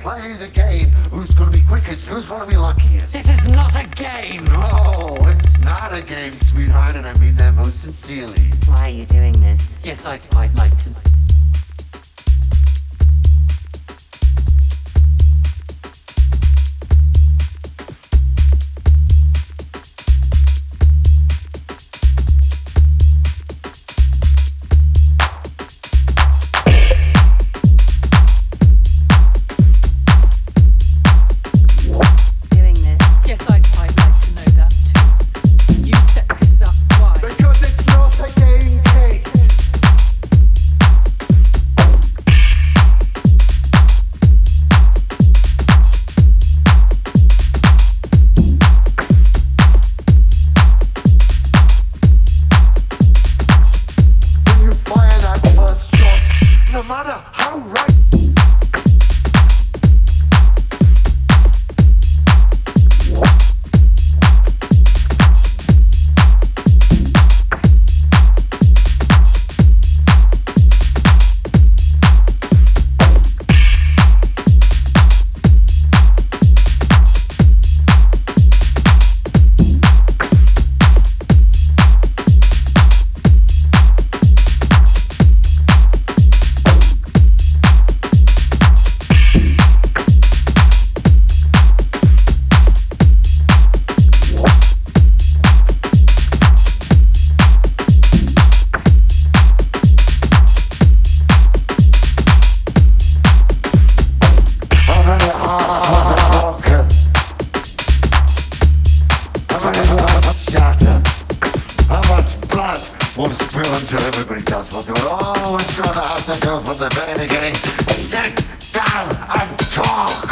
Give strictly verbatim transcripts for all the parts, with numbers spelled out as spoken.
play the game. Who's gonna be quickest? Who's gonna be luckiest? This is not a game! No, it's not a game, sweetheart, and I mean that most sincerely. Why are you doing this? Yes, I'd, I'd like to. Because it's not a game, Kate. When you fire that first shot, no matter how right. We'll spill until everybody does what they will always gonna have to do from the very beginning. Sit down and talk!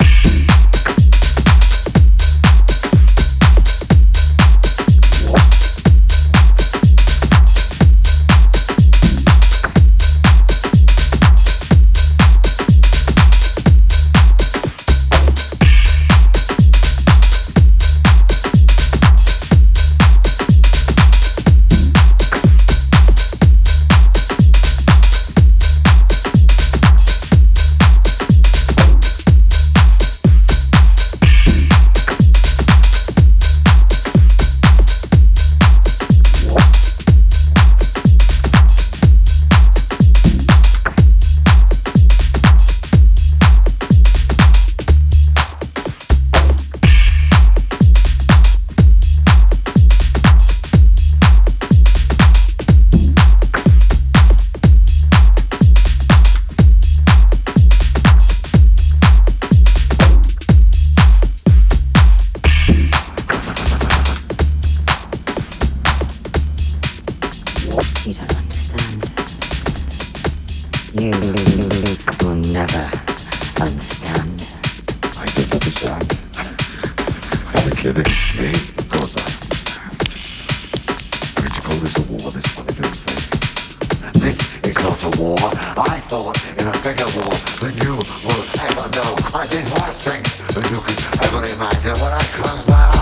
You don't understand. You will never understand. I don't understand. Are you kidding me? Of course I understand. I'm going to call this a war, this funny little thing. This is not a war. I thought in a bigger war than you will ever know. I did worse things than you could ever imagine when I close my eyes.